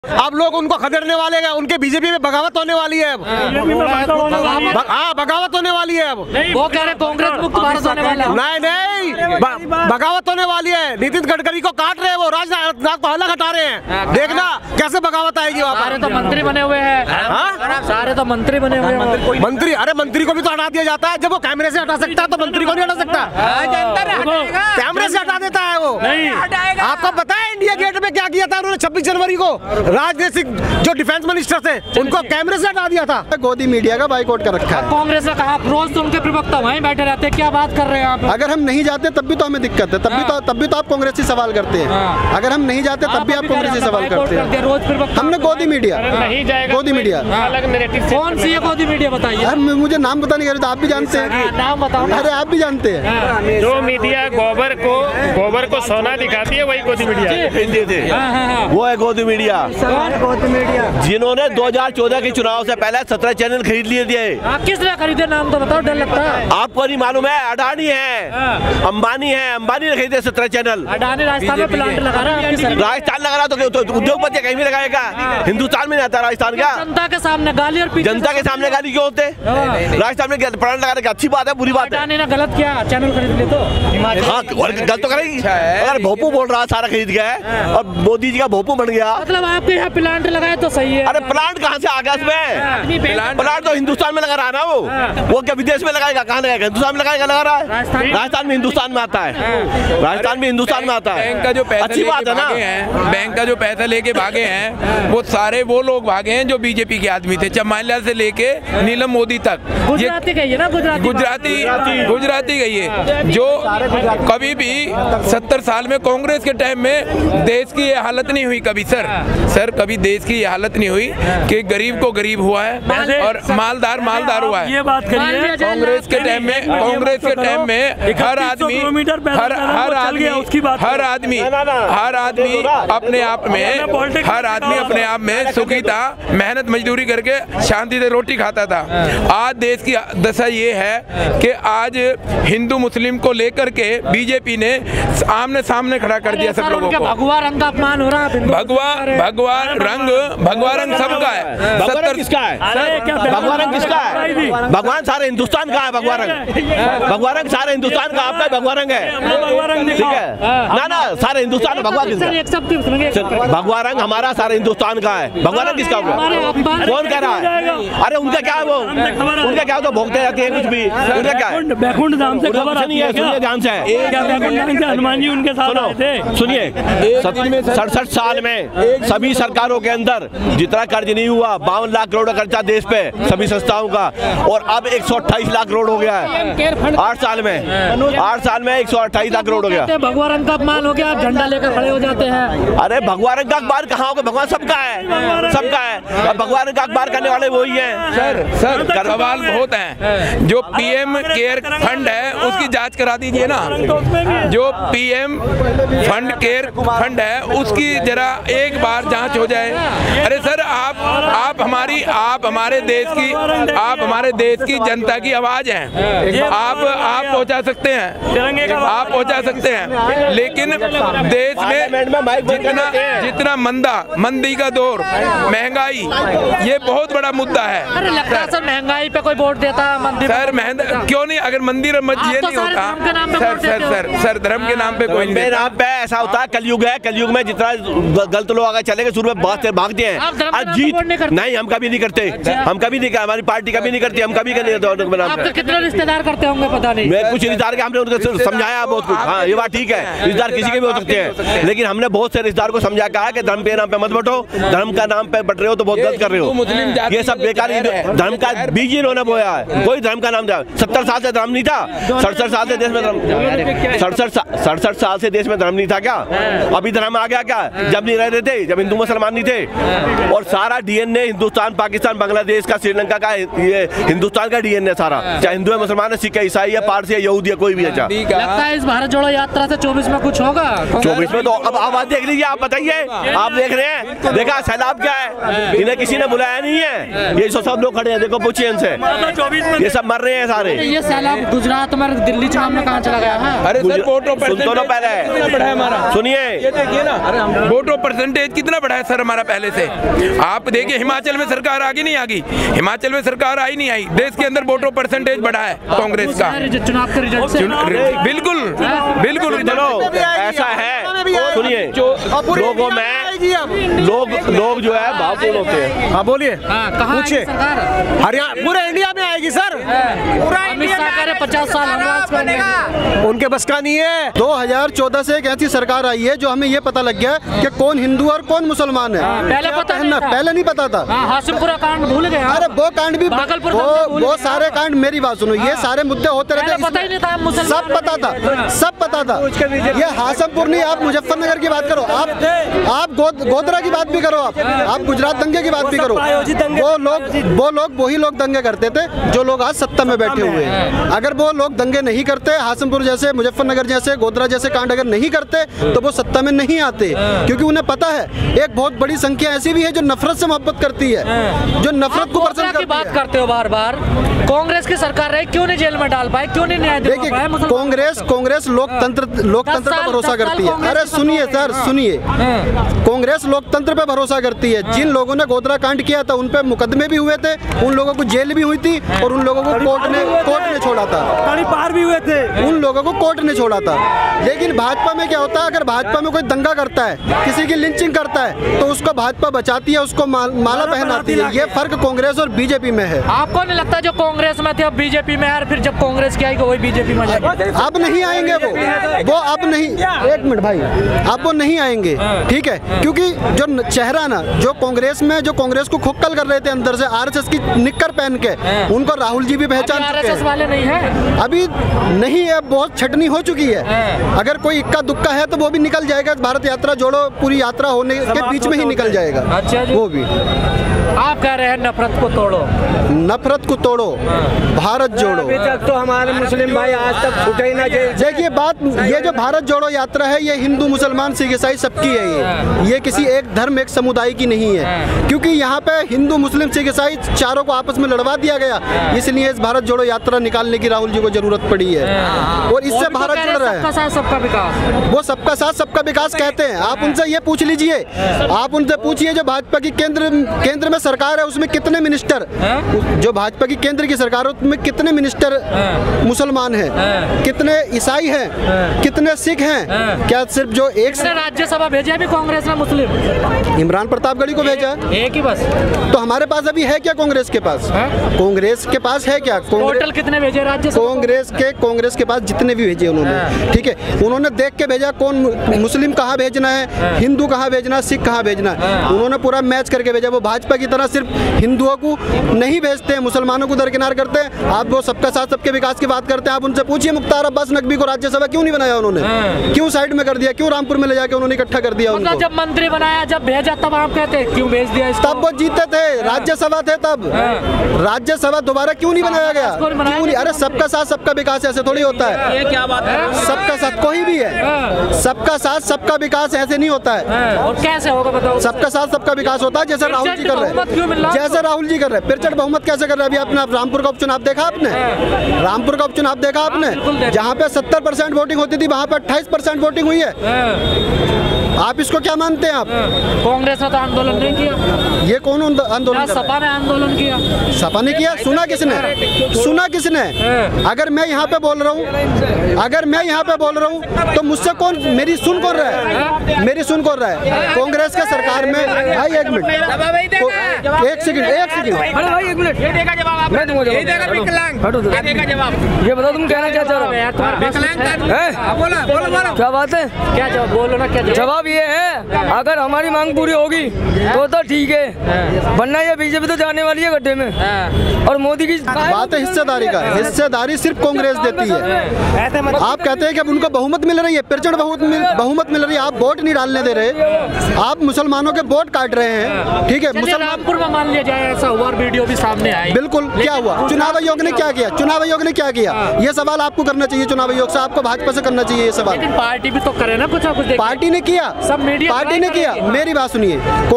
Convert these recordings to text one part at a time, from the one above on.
अब लोग उनको खदेड़ने वाले हैं, उनके बीजेपी में बगावत होने वाली है अब। हाँ, बगावत होने वाली है अब। वो कह रहे कांग्रेस मुक्त भारत होने वाला है। नहीं, बगावत होने वाली है। नितिन गडकरी को काट रहे हैं, वो राजनाथ को अलग हटा रहे हैं। देखना कैसे बगावत आएगी वहाँ पर। सारे तो मंत्री बने हुए हैं। सारे तो मंत्री बने हुए हैं। मंत्री, अरे मंत्री को भी तो हटा दिया जाता है। जब वो कैमरे से हटा सकता है तो मंत्री को नहीं हटा सकता। कैमरे से हटा देता है वो। आपको पता है इंडिया गेट में क्या किया था उन्होंने 26 जनवरी को? राजनाथ सिंह जो डिफेंस मिनिस्टर थे उनको कैमरे से हटा दिया था। गोदी मीडिया का बाइकआउट कर रखा है। कांग्रेस ने कहा रोज तो उनके प्रवक्ता वहीं बैठे रहते हैं, क्या बात कर रहे हैं आप? अगर हम नहीं जाते तब भी तो हमें दिक्कत है, तब भी तो आप कांग्रेस से सवाल करते हैं। अगर हम नहीं जाते तब भी आप कांग्रेस से सवाल करते हैं। रोज प्रवक्ता हमने गोदी मीडिया, गोदी मीडिया कौन सी है गोदी मीडिया बताइए? मुझे नाम पता नहीं कर रहे, आप भी जानते हैं। नाम बताओ। अरे आप भी जानते हैं। जो मीडिया गोबर को सोना दिखाती है वही गोदी मीडिया है। वो है गोदी मीडिया। जिन्होंने 2014 के चुनाव से पहले 17 चैनल खरीद लिए थे। किसने खरीदे? नाम तो बताओ, डर लगता है। आपको नहीं मालूम है? अडानी है, अंबानी है, अंबानी ने खरीदे 17 चैनल। अडानी राजस्थान में प्लांट लगा रहा है। राजस्थान लगा रहा तो उद्योगपति कहीं भी लगाएगा। हिंदुस्तान में नहीं आता राजस्थान का। जनता के सामने गाली, और जनता के सामने गाली क्यों होते? राजस्थान में प्लांट लगा रहे, अच्छी बात है, बुरी बात है? अडानी ने गलत किया, चैनल खरीद लिए तो। हाँ, गलत तो करेगी। अगर भोपू बोल रहा सारा खरीद गया है और मोदी जी का भोपू बन गया, मतलब आपके यहाँ प्लांट लगाए तो सही है। अरे प्लांट कहाँ से आ गया इसमें? प्लांट तो हिंदुस्तान में लगा रहा है ना। वो क्या विदेश में लगाएगा? कहाँ लगाएगा? हिंदुस्तान में लगाएगा, लगा रहा है। राजस्थान में हिंदुस्तान में आता है। राजस्थान में हिंदुस्तान में आता है। बैंक का जो पैसा अच्छी बात है ना। बैंक का जो पैसा लेके भागे हैं वो सारे वो लोग भागे हैं जो बीजेपी के आदमी थे, चमाइलाल से लेके नीलम मोदी तक। गुजराती गई है ना, गुजराती गई है। जो कभी भी 70 साल में कांग्रेस के टाइम में देश की ये हालत नहीं हुई कभी। सर कभी देश की ये हालत नहीं हुई कि गरीब को गरीब हुआ है और मालदार हुआ है। ये बात करिए। कांग्रेस के टाइम में हर आदमी अपने आप में सुखी था, मेहनत मजदूरी करके शांति से रोटी खाता था। आज देश की दशा ये है कि आज हिंदू मुस्लिम को लेकर के बीजेपी ने आमने सामने खड़ा कर दिया सब लोगों को। भगवा रंग का अपमान हो रहा है। भगवा रंग सबका है। 70 किसका है? भगवा रंग किसका है? भगवान सारे हिंदुस्तान का है। भगवा रंग सारे हिंदुस्तान का आपका भगवा रंग है। ठीक है ना, सारे हिंदुस्तान का भगवा किसका? भगवा रंग हमारा सारे हिंदुस्तान का है। भगवा रंग किसका होगा? कौन कह रहा है? अरे उनका क्या है? वो उनका क्या तो भोगते रहते हैं कुछ भी। उनका क्या है? बैकुंठ धाम से खबर नहीं है, सुनिए ध्यान से। हनुमान जी उनके साथ आए थे। सुनिए, 67 साल में सभी सरकारों के अंदर जितना कर्ज नहीं हुआ, 52 लाख करोड़ का खर्चा देश पे सभी संस्थाओं का, और अब 128 लाख करोड़ हो गया है 8 साल में 128 लाख करोड़ हो गया। भगवा रंग का अपमान हो गया, आप झंडा लेकर खड़े हो जाते हैं। अरे भगवा रंग का अखबार कहाँ होगा? भगवान सबका है, सबका है। अब भगवा रंग का अखबार करने वाले वही हैं। सर सवाल बहुत है। जो पीएम केयर फंड है उसकी जांच करा दीजिए ना। जो पीएम केयर फंड है उसकी जरा एक बार जांच हो जाए। अरे सर आप हमारे देश की जनता की आवाज हैं। आप पहुंचा सकते हैं, लेकिन देश में जितना मंदी का दौर, महंगाई, ये बहुत बड़ा मुद्दा है। अरे लगता है सर महंगाई पे कोई वोट देता है? सर क्यों नहीं? अगर मंदिर मस्जिद नहीं होता सर धर्म के नाम पे कोई नहीं। नाम पे ऐसा होता है, कलयुग है। कलयुग में जितना गलत लोग आगे चलेंगे शुरू में भागते हैं। नहीं, हम कभी नहीं करते, हमारी पार्टी कभी नहीं करती, हम कभी कितने रिश्तेदार करते होंगे पता नहीं। मैं कुछ रिश्तेदार के हमने उनको समझाया बहुत कुछ। हाँ, ये बात ठीक है, रिश्तेदार किसी के भी हो सकते हैं, लेकिन हमने बहुत से रिश्तेदार को समझा कहा कि धर्म के नाम पे मत बटो, धर्म का नाम पे बट रहे हो तो बहुत गलत कर रहे हो। ये सब बेकार धर्म का बीज इन्होंने बोया है। कोई धर्म का नाम था? 70 साल से धर्म नहीं था। 67 साल से देश में धर्म 67 साल से देश में धर्म नहीं था क्या? अभी धर्म आ गया क्या? जब नहीं रहते थे, जब हिंदू मुसलमान नहीं थे। और सारा डीएनए हिंदुस्तान, पाकिस्तान, बांग्लादेश का, श्रीलंका का, ये हिंदुस्तान का डीएनए सारा, चाहे हिंदू है, मुसलमान है, सिख है, ईसाई है, पारसी है, यहूदी है, कोई भी है। लगता है इस भारत जोड़ो यात्रा से 24 में कुछ होगा? 24 में तो अब आवाज देख लीजिए, आप बताइए। आप देख रहे हैं, देखा सैलाब क्या है? इन्हें किसी ने बुलाया नहीं है। ये सब लोग खड़े हैं, देखो पूछिए इनसे, ये सब मर रहे हैं सारे। ये सैलाब गुजरात में, दिल्ली चुनाव में कहाँ चला गया है? अरे सर वोटों सुन तो लो पहले, हमारा सुनिए, ये देखिए ना, वोटों परसेंटेज कितना बढ़ा बड़ा है सर हमारा पहले से। आप देखिए हिमाचल में सरकार आगी नहीं आगी, हिमाचल में सरकार आई नहीं आई, देश के अंदर वोटों परसेंटेज बढ़ा है कांग्रेस का। चुनाव के रिजल्ट से बिल्कुल बिल्कुल। चलो ऐसा है, सुनिए, लोगों में लोग जो है भावपूर्ण होते हैं। हाँ बोलिए, पूछिए। हरियाणा पूरे इंडिया में आएगी सर, पूरा इंडिया में 50 साल उनके बस का नहीं है। 2014 से एक ऐसी सरकार आई है जो हमें ये पता लग गया कि कौन हिंदू और कौन मुसलमान है। पहले नहीं पता था। हाशिमपुरा कांड भूल गए। अरे वो कांड भी, वो सारे कांड, मेरी बात सुनो, ये सारे मुद्दे होते रहते हैं, पता ही नहीं था, सब पता था, सब पता था। ये हाशिमपुर नहीं, आप मुजफ्फरनगर की बात करो, आप गोधरा की बात भी करो, आप गुजरात दंगे की बात भी करो। वो लोग वही लोग दंगे करते थे जो लोग आज सत्ता में बैठे हुए हैं। अगर वो लोग दंगे नहीं करते, हाशिमपुर जैसे, मुजफ्फरनगर जैसे, गोधरा जैसे कांड अगर नहीं करते, तो वो सत्ता में नहीं आते, क्योंकि उन्हें पता है एक बहुत बड़ी संख्या ऐसी भी है जो नफरत से मोहब्बत करती है, जो नफरत को पसंद करती है। बात करते हो बार बार, कांग्रेस की सरकार रही, क्यों नहीं जेल में डाल पाए, क्यों नहीं न्याय दिला पाए? कांग्रेस लोकतंत्र पर भरोसा करती है। अरे सुनिए सर, सुनिए, कांग्रेस लोकतंत्र पे भरोसा करती है। जिन लोगों ने गोधरा कांड किया था उन पे मुकदमे भी हुए थे, उन लोगों को जेल भी हुई थी, और उन लोगों को कोर्ट ने छोड़ा था, पार भी हुए थे, उन लोगों को कोर्ट ने छोड़ा था। लेकिन भाजपा में क्या होता है, अगर भाजपा में कोई दंगा करता है, किसी की लिंचिंग करता है, तो उसको भाजपा बचाती है, उसको माला पहनाती है। ये फर्क कांग्रेस और बीजेपी में है। आपको नहीं लगता जो कांग्रेस में थे अब बीजेपी में है, फिर जब कांग्रेस की आएगी वही बीजेपी में जाएगी? अब नहीं आएंगे वो अब नहीं, एक मिनट भाई, अब वो नहीं आएंगे, ठीक है, क्योंकि जो चेहरा ना, जो कांग्रेस में, जो कांग्रेस को खोखल कर रहे थे अंदर से, आरएसएस की निक्कर पहन के, उनको राहुल जी भी पहचान चुके हैं। वाले नहीं है अभी नहीं है, बहुत छटनी हो चुकी है। अगर कोई इक्का दुक्का है तो वो भी निकल जाएगा। भारत यात्रा जोड़ो पूरी यात्रा होने के बीच में ही निकल जाएगा। अच्छा जी। वो भी आप कह रहे हैं नफरत को तोड़ो, नफरत को तोड़ो, भारत जोड़ो। अभी तक तो हमारे मुस्लिम भाई आज तक छूटे ही ना। देखिए बात, ये जो भारत जोड़ो यात्रा है, ये हिंदू मुसलमान सिख ईसाई सबकी है। ये किसी एक धर्म, एक समुदाय की नहीं है, क्योंकि यहाँ पे हिंदू मुस्लिम सिख ईसाई चारों को आपस में लड़वा दिया गया। इसलिए इस भारत जोड़ो यात्रा निकालने की राहुल जी को जरूरत पड़ी है, और इससे भारत जुड़ रहा है। सबका साथ सबका विकास, वो सबका साथ सबका विकास कहते हैं। आप उनसे ये पूछ लीजिए, आप उनसे पूछिए जो भाजपा की केंद्र में सरकार है उसमें कितने मिनिस्टर, जो भाजपा की केंद्र की सरकार है उसमें कितने मिनिस्टर मुसलमान हैं, कितने ईसाई हैं, कितने सिख हैं? क्या सिर्फ जो एक राज्यसभा भेजा भी कांग्रेस ने मुस्लिम? इमरान प्रतापगढ़ी को भेजा, एक ही बस। तो हमारे पास अभी है क्या कांग्रेस के पास? कांग्रेस के पास है क्या? टोटल कितने भेजे राज्यसभा? कांग्रेस के पास जितने भी भेजे उन्होंने, ठीक है, उन्होंने देख के भेजा कौन मुस्लिम कहाँ भेजना है, हिंदू कहाँ भेजना है, सिख कहाँ भेजना है, उन्होंने पूरा मैच करके भेजा। वो भाजपा की तरह सिर्फ हिंदुओं को नहीं भेजते हैं, मुसलमानों को दरकिनार करते हैं। आप वो सबका साथ सबके विकास की बात करते हैं। आप उनसे पूछिए मुख्तार अब्बास नकवी को राज्यसभा क्यों नहीं बनाया उन्होंने, क्यों साइड में कर दिया, क्यों रामपुर में ले जाके उन्होंने इकट्ठा कर दिया उनको? जब मंत्री बनाया, जब भेजा, तब आप कहते क्यों भेज दिया इसको? तब वो जीते थे, राज्यसभा थे तब, राज्यसभा दोबारा क्यों नहीं बनाया गया? क्यों नहीं? अरे सबका साथ सबका विकास ऐसे थोड़ी होता है। ये क्या बात है? सबका साथ कोई भी है, सबका साथ सबका विकास ऐसे नहीं होता है। और कैसे होगा बताओ? सबका साथ सबका विकास होता है जैसे राहुल जी कर रहे हैं, जैसे राहुल जी कर रहे हैं। प्रचंड बहुमत कैसे कर रहे हैं? अभी आपने रामपुर का उपचुनाव देखा, आपने रामपुर का उपचुनाव देखा आपने, जहाँ पे 70% वोटिंग होती थी वहाँ पे 28% वोटिंग हुई है। आप इसको क्या मानते हैं? आप कांग्रेस ने तो आंदोलन नहीं किया। ये कौन आंदोलन? सपा ने आंदोलन किया। सपा ने किया? सुना किसने? सुना किसने? अगर मैं यहाँ पे बोल रहा हूँ, तो मुझसे कौन, मेरी सुन कौन रहा है? मेरी सुन कौन रहा है? कांग्रेस के सरकार में भाई, एक मिनट, एक सेकंड, ये बताओ तुम कहना क्या चाह रहे हो? क्या बात है? क्या जवाब बोलो ना? क्या जवाब ये है, अगर हमारी मांग पूरी होगी तो ठीक है, वरना ये बीजेपी तो जाने वाली है गड्ढे में। और मोदी की बात है हिस्सेदारी का, हिस्सेदारी सिर्फ कांग्रेस देती है। आप कहते हैं कि अब उनको बहुमत मिल रही है, प्रचंड बहुमत मिल रही है, आप वोट नहीं डालने दे रहे, आप मुसलमानों के वोट काट रहे हैं, ठीक है। रामपुर में मान लिया जाए ऐसा हुआ, वीडियो भी सामने आई, बिल्कुल, क्या हुआ? चुनाव आयोग ने क्या किया? चुनाव आयोग ने क्या किया? ये सवाल आपको करना चाहिए चुनाव आयोग से, आपको भाजपा से करना चाहिए ये सवाल। लेकिन पार्टी भी तो करे ना कुछ। पार्टी ने किया, सब मीडिया पार्टी ने किया। मेरी बात सुनिए,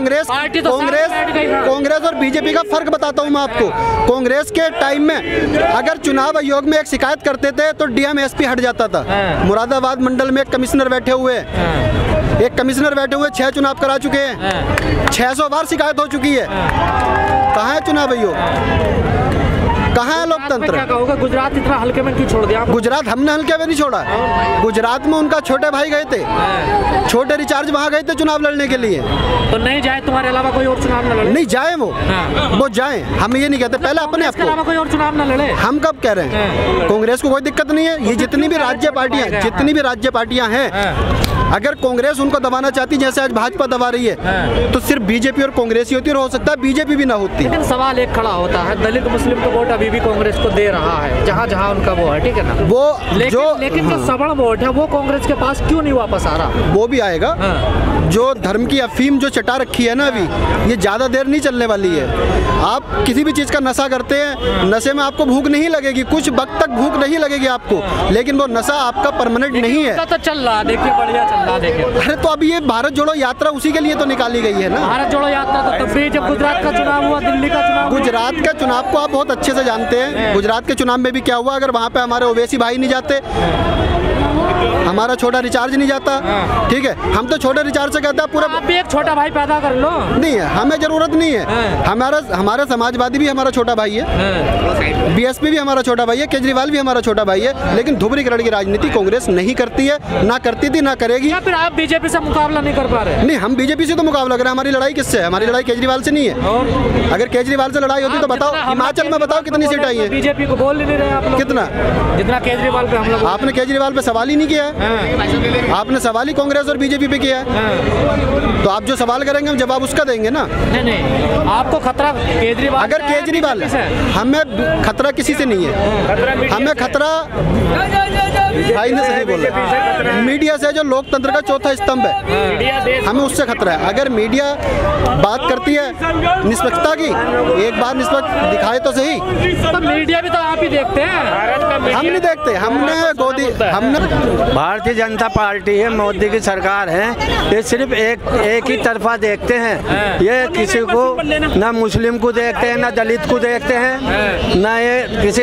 कांग्रेस और बीजेपी का फर्क बताता हूँ मैं आपको। कांग्रेस के टाइम में अगर चुनाव आयोग में एक शिकायत करते थे तो डीएम एसपी हट जाता था। मुरादाबाद मंडल में एक कमिश्नर बैठे हुए, एक कमिश्नर बैठे हुए 6 चुनाव करा चुके हैं, 600 बार शिकायत हो चुकी है। कहाँ है चुनाव भैया, कहाँ है लोकतंत्र? क्या कहोगे, गुजरात इतना हल्के में क्यों छोड़ दिया? गुजरात हमने हल्के में नहीं छोड़ा। गुजरात में उनका छोटे भाई गए थे, छोटे रिचार्ज वहाँ गए थे चुनाव लड़ने के लिए। तो नहीं जाए तुम्हारे अलावा कोई और चुनाव न लड़े? नहीं जाए वो जाए, हम ये नहीं कहते। पहले अपने आप को, कोई और चुनाव न लड़े। हम कब कह रहे हैं? कांग्रेस को कोई दिक्कत नहीं है। ये जितनी भी राज्य पार्टियां हैं, अगर कांग्रेस उनको दबाना चाहती जैसे आज भाजपा दबा रही है, तो सिर्फ बीजेपी और कांग्रेस ही होती, और हो सकता है बीजेपी भी ना होती। लेकिन सवाल एक खड़ा होता है, दलित मुस्लिम तो वोट अभी भी कांग्रेस को दे रहा है, जहाँ जहाँ उनका वो है, ठीक है ना? लेकिन जो सवर्ण वोट है वो कांग्रेस के पास क्यों नहीं वापस आ रहा? वो भी आएगा। जो धर्म की अफीम जो चटा रखी है ना, अभी ये ज्यादा देर नहीं चलने वाली है। आप किसी भी चीज का नशा करते हैं, नशे में आपको भूख नहीं लगेगी, कुछ वक्त तक भूख नहीं लगेगी आपको, लेकिन वो नशा आपका परमानेंट नहीं है। तो चल रहा, देखिए बढ़िया चल रहा, देखिए। अरे तो अभी ये भारत जोड़ो यात्रा उसी के लिए तो निकाली गई है ना। भारत जोड़ो यात्रा तो तब भी जब गुजरात का चुनाव हुआ, दिल्ली का चुनाव। गुजरात के चुनाव को आप बहुत अच्छे से जानते हैं। गुजरात के चुनाव में भी क्या हुआ, अगर वहाँ पे हमारे ओवैसी भाई नहीं जाते, हमारा छोटा रिचार्ज नहीं जाता, ठीक है, हम तो छोटे रिचार्ज से कहते हैं पूरा। आप भी एक छोटा भाई पैदा कर लो। नहीं है, हमें जरूरत नहीं है। हमारा समाजवादी भी हमारा छोटा भाई है, बीएसपी भी हमारा छोटा भाई है, केजरीवाल भी हमारा छोटा भाई है, लेकिन धुबरी कलर की राजनीति कांग्रेस नहीं करती है, ना करती थी, ना करेगी। या फिर आप बीजेपी से मुकाबला नहीं कर पा रहे? नहीं, हम बीजेपी से तो मुकाबला करें। हमारी लड़ाई किससे है? हमारी लड़ाई केजरीवाल से नहीं है। अगर केजरीवाल से लड़ाई होती तो बताओ, हिमाचल में बताओ कितनी सीट आई है? बीजेपी को बोल नहीं रहे आप लोग। कितना? जितना केजरीवाल पे हम लोग। आपने केजरीवाल पे सवाल ही नहीं किया है, आपने सवाल ही कांग्रेस और बीजेपी पे किया है। तो आप जो सवाल करेंगे हम जवाब उसका देंगे ना। नहीं, आपको खतरा केजरीवाल, अगर केजरीवाल, हमें खतरा किसी से नहीं है। हमें खतरा, भाई ने सही बोला, मीडिया से, जो लोकतंत्र का चौथा स्तंभ है, हमें उससे खतरा है। अगर मीडिया बात करती है निष्पक्षता की, एक बार निष्पक्ष दिखाए तो सही। तो मीडिया भी तो आप ही देखते हैं, हम नहीं देखते। हमने भारतीय जनता पार्टी है, मोदी की सरकार है, ये सिर्फ एक ही तरफा देखते हैं। ये किसी को, ना मुस्लिम को देखते हैं, ना दलित को देखते हैं, ना ये किसी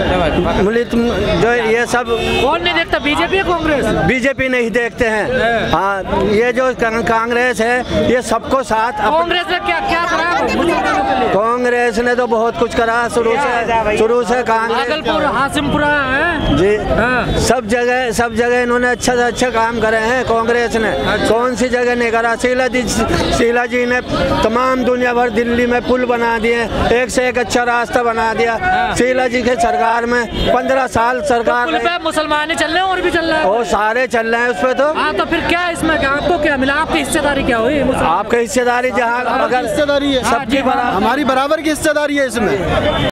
जो ये सब। कौन नहीं देखता? बीजेपी या कांग्रेस? बीजेपी नहीं देखते हैं। हाँ, ये जो कांग्रेस है, ये सबको साथ। कांग्रेस ने क्या करा? कांग्रेस ने तो बहुत कुछ करा शुरू से कांग्रेस। हासिमपुरा है जी, सब जगह इन्होंने अच्छा से अच्छा काम करे हैं कांग्रेस ने। कौन सी जगह नहीं करा? शीला जी ने तमाम दुनिया भर दिल्ली में पुल बना दिए, एक से एक अच्छा रास्ता बना दिया। शीला जी के सरकार में 15 साल सरकार मुसलमान चल रहे हैं और भी चल रहा है, वो सारे चल रहे हैं उस पे। तो फिर क्या इसमें आपको क्या मिला? आपकी हिस्सेदारी क्या हुई? आपकी हिस्सेदारी जहाँ अगर हिस्सेदारी है, सबकी हमारी बराबर की हिस्सेदारी है इसमें।